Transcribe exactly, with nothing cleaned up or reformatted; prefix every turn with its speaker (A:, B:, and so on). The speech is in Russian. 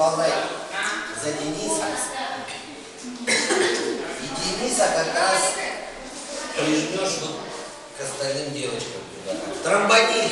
A: выполняй за Дениса. И Дениса как раз прижмешь вот к остальным девочкам туда. Тромбонит.